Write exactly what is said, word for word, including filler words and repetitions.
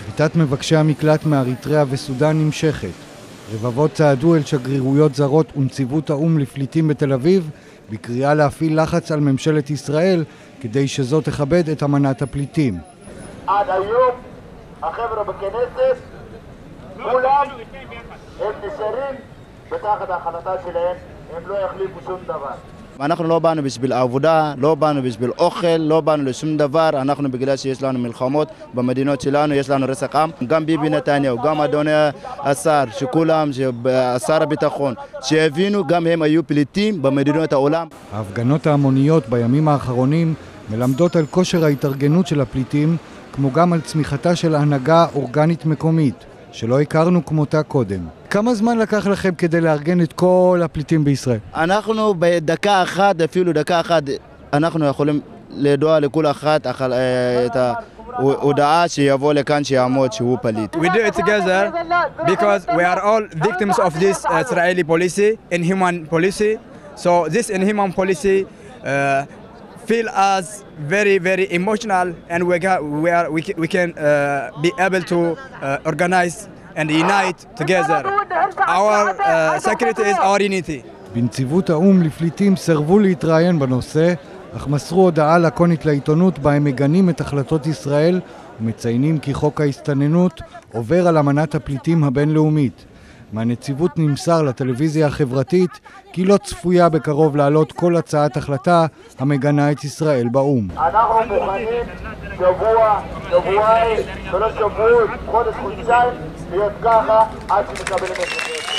שביתת מבקשי המקלט מאריתריאה וסודן נמשכת. רבבות צעדו אל שגרירויות זרות ונציבות האו"ם לפליטים בתל אביב בקריאה להפעיל לחץ על ממשלת ישראל כדי שזאת תכבד את אמנת הפליטים. עד היום החבר'ה בכנסת כולם הם נשארים בתחת ההחלטה שלהם, הם לא יחליפו שום דבר. אנחנו לא באנו בשביל עבודה, לא באנו בשביל אוכל, לא באנו לשום דבר. אנחנו בגלל שיש לנו מלחמות במדינות שלנו, יש לנו רצח עם. גם ביבי נתניהו, גם אדוני השר, שכולם, שר הביטחון, שהבינו גם הם היו פליטים במדינות העולם. ההפגנות ההמוניות בימים האחרונים מלמדות על כושר ההתארגנות של הפליטים, כמו גם על צמיחתה של הנהגה אורגנית מקומית, שלא הכרנו כמותה קודם. כמה זמן לקח לכם כדי לארגן את כל הפליטים בישראל? אנחנו בדקה אחת, אפילו דקה אחת, אנחנו יכולים לדוע לכל אחת את ההודעה שיבוא לכאן שיעמוד שהוא פליט. We do it together because we are all victims of this Israeli policy, inhuman policy. So this inhuman policy uh, feel us very very emotional, and we got, we are we can, we can uh, be able to uh, organize and unite together. Our uh, security is our unity. בנציבות האו"ם לפליטים סרבו להתראיין בנושא, אך מסרו הודעה לקונית לעיתונות בה הם מגנים את החלטות ישראל ומציינים כי חוק ההסתננות עובר על אמנת הפליטים הבינלאומית. מהנציבות נמסר לטלוויזיה החברתית כי לא צפויה בקרוב לעלות כל הצעת החלטה המגנה את ישראל באו"ם. אנחנו מוכנים שבוע, שבועיים, שלוש שבועות, חודש, חודשיים, להיות ככה עד שנקבל את זה.